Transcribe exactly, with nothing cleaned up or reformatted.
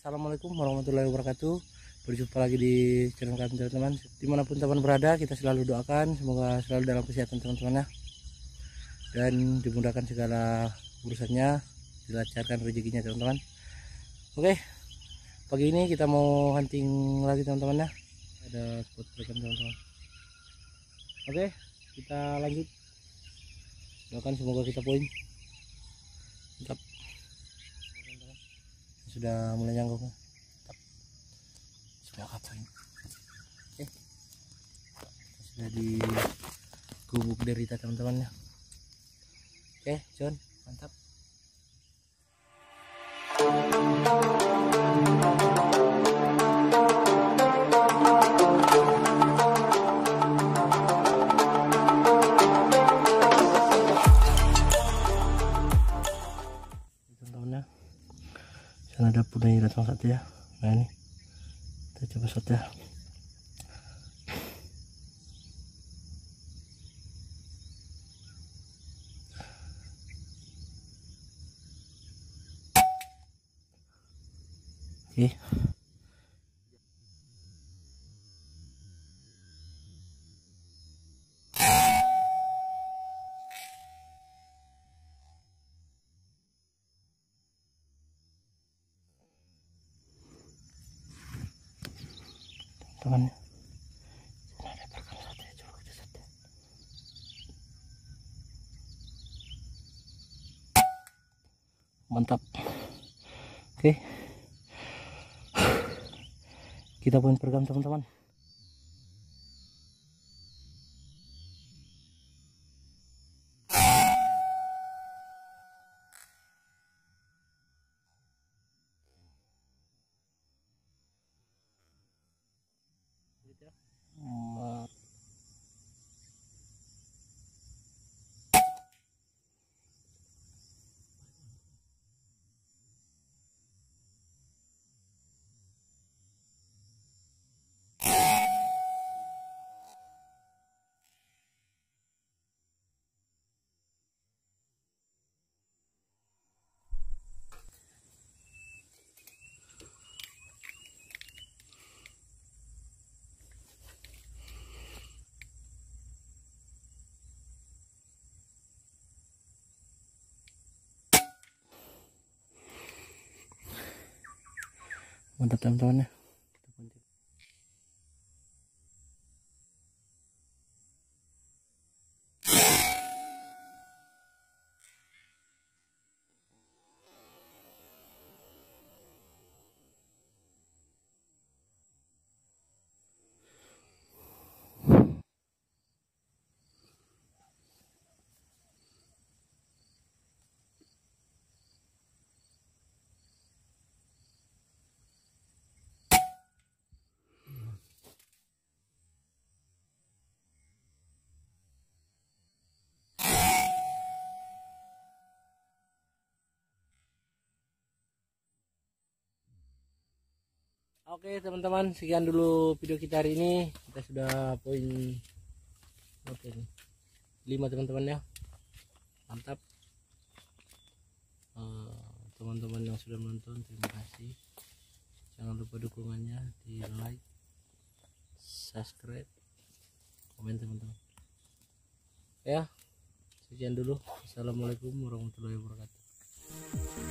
Assalamualaikum warahmatullahi wabarakatuh. Berjumpa lagi di channel kami teman-teman. Dimanapun teman berada, kita selalu doakan semoga selalu dalam kesehatan teman-teman ya, dan dimudahkan segala urusannya, dilancarkan rezekinya teman-teman. Oke, pagi ini kita mau hunting lagi teman-teman ya. Ada spot ikan teman-teman. Oke, kita lanjut. Doakan semoga kita poin. Mantap. Sudah mulai nyangkut. Sudah apa ini? Oke. Sudah di gubuk derita teman-teman ya. Oke, John, mantap. Ada punai datang satu ya. Nah ini kita coba shot ya. Oke. Teman, ada perkam satu ya, coba kita satu. Mantap. Oke, kita poin perkam teman-teman. Mantap teman-teman ya. Oke teman-teman, sekian dulu video kita hari ini. Kita sudah poin oke lima teman-teman ya. Mantap. Teman-teman uh, yang sudah menonton, terima kasih. Jangan lupa dukungannya di like, subscribe, komen teman-teman ya. Sekian dulu. Assalamualaikum warahmatullahi wabarakatuh.